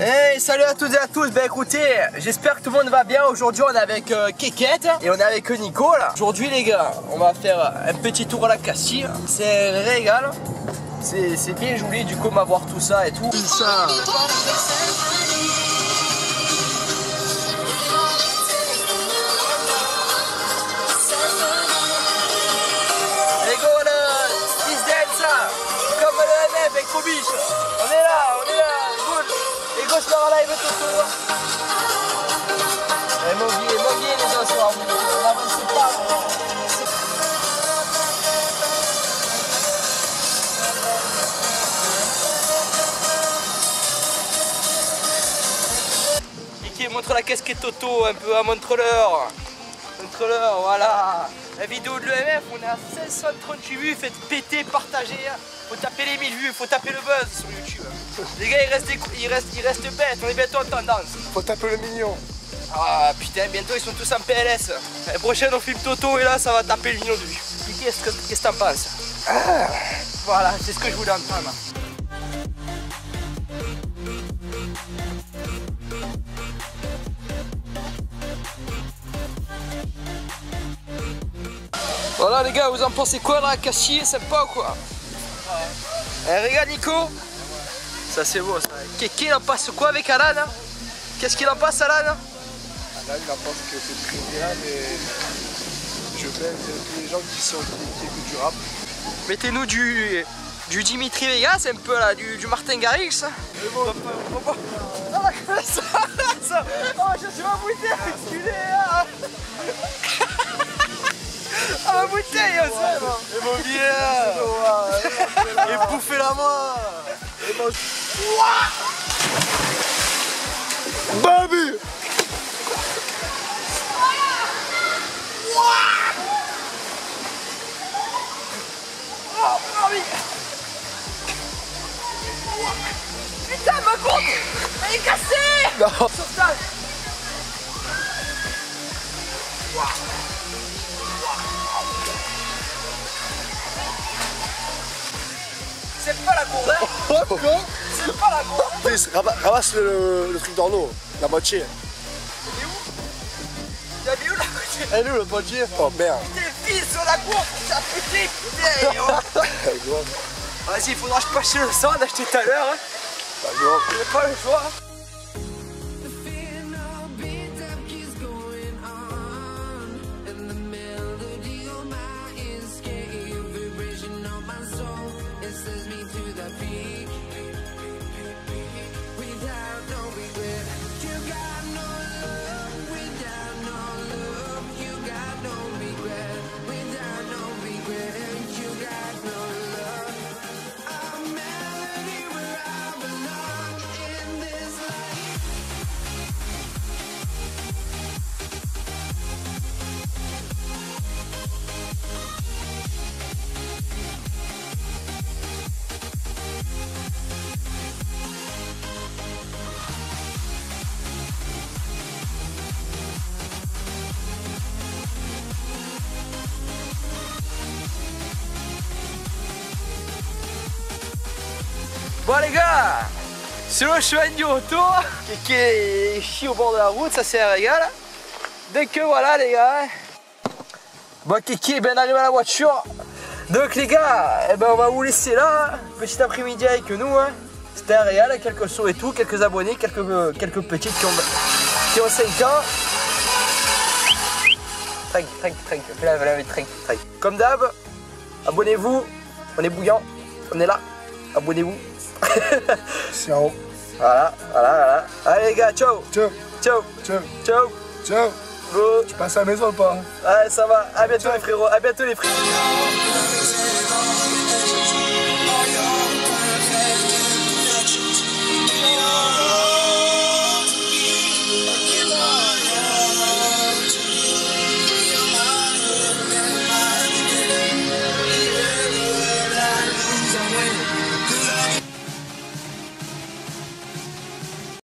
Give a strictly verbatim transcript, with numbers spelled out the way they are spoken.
Hey, salut à toutes et à tous. Ben écoutez, j'espère que tout le monde va bien. Aujourd'hui on est avec euh, Kekette et on est avec Nico là. Aujourd'hui les gars, on va faire un petit tour à la Castille. C'est un régal. C'est bien joli du coup on va voir tout ça et tout. Ça. Avec Kobiche, on est là, on est là, good. Et gauche par là, il veut tout tour. Et mon guide, mon guide les gens soir, on avance pas. Kiki montre la casquette Toto un peu à montre-leur. Montre-leur, voilà. La vidéo de l'E M F, on est à seize cent trente-huit vues, faites péter, partagez. Faut taper les mille vues, faut taper le buzz sur YouTube. Les gars, il reste, des, il reste, il reste bête, on est bientôt en tendance. Faut taper le million. Ah putain, bientôt ils sont tous en P L S. La prochaine on filme Toto et là ça va taper le million de vues. Qu'est-ce que qu'est-ce que t'en penses? Ah, voilà, c'est ce que je voulais entendre. Voilà les gars, vous en pensez quoi là, Castille, c'est sympa ou quoi? Ouais. Eh, regarde Nico, ça c'est beau ça. Keke il en passe quoi avec Alan? Qu'est-ce qu'il en passe Alan? Alan il en pense que c'est très bien, mais je blâme tous les gens qui sont qui, qui écoutent du rap. Mettez-nous du, du Dimitri Vegas, un peu là, du, du Martin Garrix. Bon, bon, bon. Ah, ça, ça. Oh, je suis embouté, enculé là. Ah ma bouteille ça. Et mon billet. Et bouffer la main. Et mon... Baby. Oh, Barbie. Putain ma courbe, elle est cassée. Non. Sauvetage. C'est pas la gourde, hein. Oh, quoi? C'est pas la gourde. Please, ramasse le, le truc dans l'eau, la moitié. Elle est où? Il a mis où la moitié? Elle est où la moitié? Oh merde. Putain, fils sur la gourde, ça pété, putain. Oh. Vas-y, il faudra que je passe le sang d'acheter tout à l'heure. Hein. Bah, non. J'ai pas le choix. Bon les gars, c'est le chemin du retour qui est ici au bord de la route, ça c'est un régal. Dès que voilà les gars. Bon Kiki est bien arrivé à la voiture. Donc les gars, eh ben, on va vous laisser là. Petit après-midi avec nous. Hein. C'était un régal, quelques sauts et tout, quelques abonnés, quelques, quelques petites qui ont, qui ont cinq ans. Trank, trank, trank, fais-la, fais-la, trank, trank. Comme d'hab, abonnez-vous, on est bouillant, on est là, abonnez-vous. Ciao. Voilà, voilà, voilà. Allez les gars, ciao. Ciao. Ciao. Ciao. Ciao. Ciao. Bon. Tu passes à la maison ou pas? Ouais, ça va. À bientôt ciao. les frérots. À bientôt les frérots.